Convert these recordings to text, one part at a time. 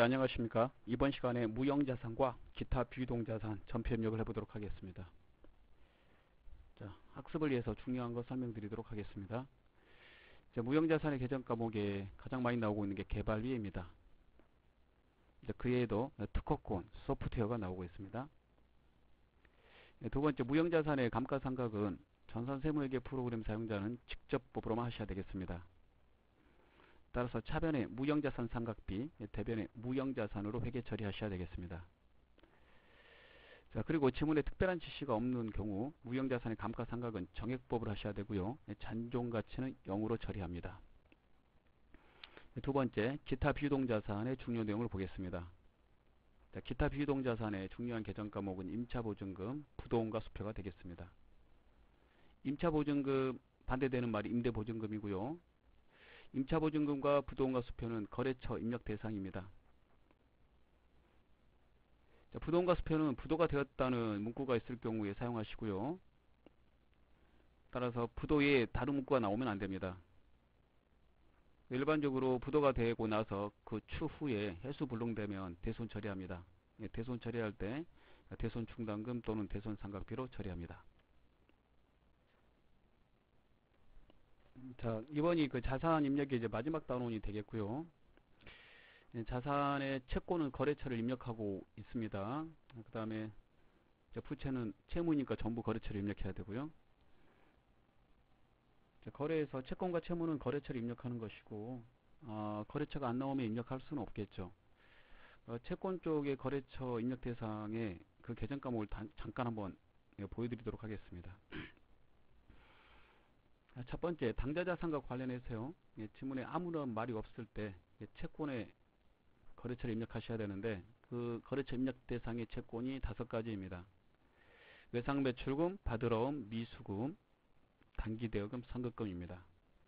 안녕하십니까. 이번 시간에 무형자산과 기타 비유동자산 전표 입력을 해보도록 하겠습니다. 자, 학습을 위해서 중요한 거 설명드리도록 하겠습니다. 이제 무형자산의 계정 과목에 가장 많이 나오고 있는 게 개발비입니다. 이제 그 외에도 특허권, 소프트웨어가 나오고 있습니다. 두 번째, 무형자산의 감가상각은 전산세무회계 프로그램 사용자는 직접 법으로만 하셔야 되겠습니다. 따라서 차변에 무형자산 상각비, 대변에 무형자산으로 회계 처리하셔야 되겠습니다. 자, 그리고 지문에 특별한 지시가 없는 경우 무형자산의 감가상각은 정액법을 하셔야 되고요. 잔존가치는 0으로 처리합니다. 두 번째, 기타 비유동자산의 중요 내용을 보겠습니다. 자, 기타 비유동자산의 중요한 계정 과목은 임차보증금, 부도원가 수표가 되겠습니다. 임차보증금 반대되는 말이 임대보증금이고요. 임차보증금과 부도원가 수표는 거래처 입력 대상입니다. 자, 부도원가 수표는 부도가 되었다는 문구가 있을 경우에 사용하시고요. 따라서 부도에 다른 문구가 나오면 안됩니다. 일반적으로 부도가 되고 나서 그 추후에 해수 불능되면 대손 처리합니다. 대손 처리할 때 대손 충당금 또는 대손 상각비로 처리합니다. 자, 이번이 그 자산 입력의 이제 마지막 단원이 되겠고요. 자산의 채권은 거래처를 입력하고 있습니다. 그 다음에 부채는 채무니까 전부 거래처를 입력해야 되고요. 거래에서 채권과 채무는 거래처를 입력하는 것이고, 거래처가 안 나오면 입력할 수는 없겠죠. 채권 쪽의 거래처 입력 대상에 그 계정 과목을 잠깐 한번 보여드리도록 하겠습니다. 첫 번째, 당좌자산과 관련해서요. 지문에 아무런 말이 없을 때 채권의 거래처를 입력하셔야 되는데, 그 거래처 입력 대상의 채권이 5가지입니다. 외상매출금, 받으러움, 미수금, 단기대여금, 선급금입니다.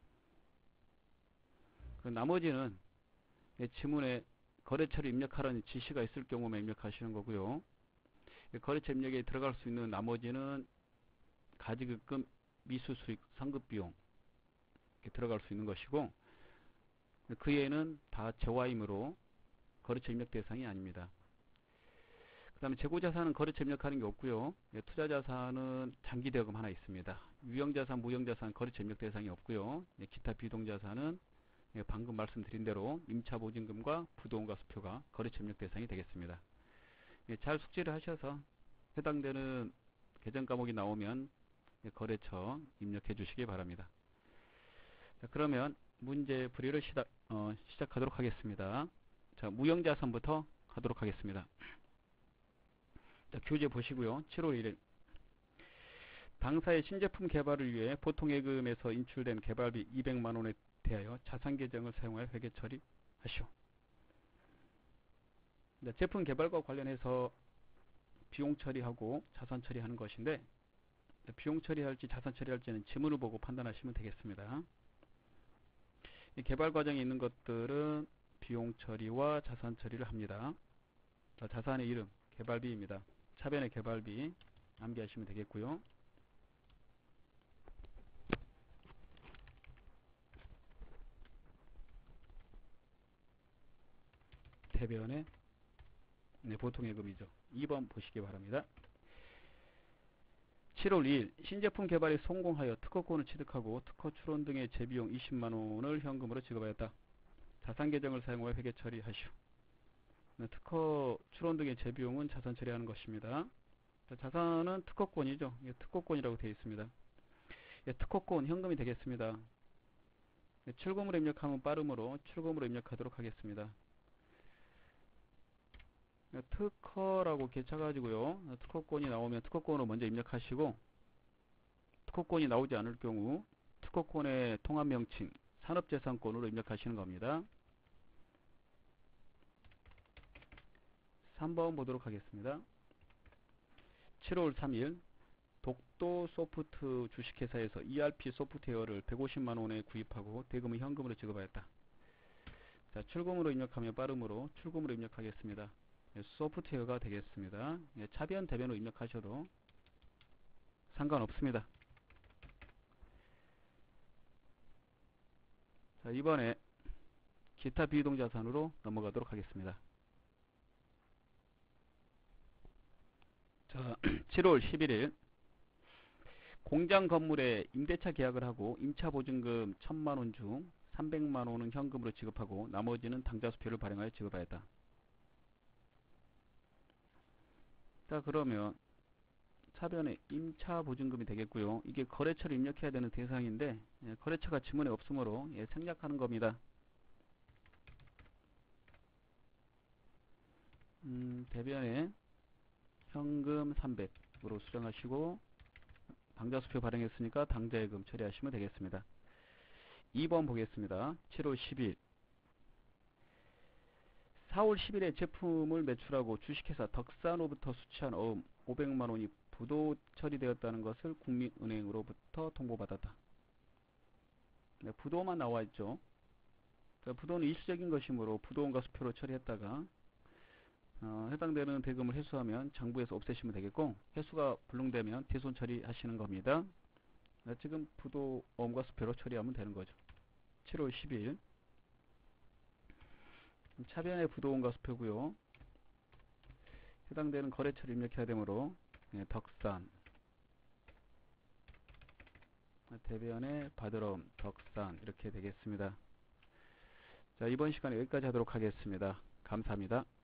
그 나머지는 지문에 거래처를 입력하라는 지시가 있을 경우만 입력하시는 거고요. 거래처 입력에 들어갈 수 있는 나머지는 가지급금, 미수수익, 선급비용 이렇게 들어갈 수 있는 것이고, 그 외에는 다 재화이므로 거래처 입력 대상이 아닙니다. 그 다음에 재고자산은 거래처 입력하는 게 없고요. 투자자산은 장기대여금 하나 있습니다. 유형자산, 무형자산 거래처 입력 대상이 없고요. 기타 비동자산은 방금 말씀드린 대로 임차보증금과 부도원가 수표가 거래처 입력 대상이 되겠습니다. 잘 숙지를 하셔서 해당되는 계정 과목이 나오면 거래처 입력해 주시기 바랍니다. 자, 그러면 문제 풀이를 시작하도록 하겠습니다. 자, 무형자산부터 하도록 하겠습니다. 자, 교재 보시고요. 7월 1일 당사의 신제품 개발을 위해 보통예금에서 인출된 개발비 200만원에 대하여 자산계정을 사용하여 회계 처리하시오. 자, 제품 개발과 관련해서 비용 처리하고 자산 처리하는 것인데, 비용 처리할지 자산 처리할지는 지문을 보고 판단하시면 되겠습니다. 이 개발 과정에 있는 것들은 비용 처리와 자산 처리를 합니다. 자, 자산의 이름 개발비입니다. 차변의 개발비 암기하시면 되겠고요. 대변의 보통예금이죠. 2번 보시기 바랍니다. 7월 2일 신제품 개발에 성공하여 특허권을 취득하고 특허 출원 등의 재비용 20만원을 현금으로 지급하였다. 자산계정을 사용하여 회계 처리하시오. 특허 출원 등의 재비용은 자산 처리하는 것입니다. 자산은 특허권이죠. 특허권이라고 되어 있습니다. 특허권 현금이 되겠습니다. 출금으로 입력하면 빠름으로 출금으로 입력하도록 하겠습니다. 특허라고 개차가지고요. 특허권이 나오면 특허권으로 먼저 입력하시고, 특허권이 나오지 않을 경우 특허권의 통합명칭 산업재산권으로 입력하시는 겁니다. 3번 보도록 하겠습니다. 7월 3일 독도 소프트 주식회사에서 ERP 소프트웨어를 150만원에 구입하고 대금을 현금으로 지급하였다. 자, 출금으로 입력하면 빠름으로 출금으로 입력하겠습니다. 소프트웨어가 되겠습니다. 차변 대변으로 입력하셔도 상관없습니다. 자, 이번에 기타 비이동자산으로 넘어가도록 하겠습니다. 자, 7월 11일 공장 건물에 임대차 계약을 하고 임차 보증금 1000만원 중 300만원은 현금으로 지급하고 나머지는 당좌수표를 발행하여 지급하였다. 자, 그러면 차변에 임차 보증금이 되겠고요. 이게 거래처를 입력해야 되는 대상인데 거래처가 지문에 없으므로 생략하는 겁니다. 대변에 현금 300으로 수정하시고 당좌수표 발행했으니까 당좌예금 처리하시면 되겠습니다. 2번 보겠습니다. 7월 10일 4월 10일에 제품을 매출하고 주식회사 덕산으로부터 수취한 어음 500만원이 부도 처리되었다는 것을 국민은행으로부터 통보받았다. 네, 부도만 나와있죠. 그러니까 부도는 일시적인 것이므로 부도원가 수표로 처리했다가 해당되는 대금을 회수하면 장부에서 없애시면 되겠고, 회수가 불능되면 뒤손 처리하시는 겁니다. 네, 지금 부도원가 수표로 처리하면 되는 거죠. 7월 10일 차변의 부도원가 수표고요. 해당되는 거래처를 입력해야 되므로 덕산 대변에 받으럼 덕산 이렇게 되겠습니다. 자, 이번 시간에 여기까지 하도록 하겠습니다. 감사합니다.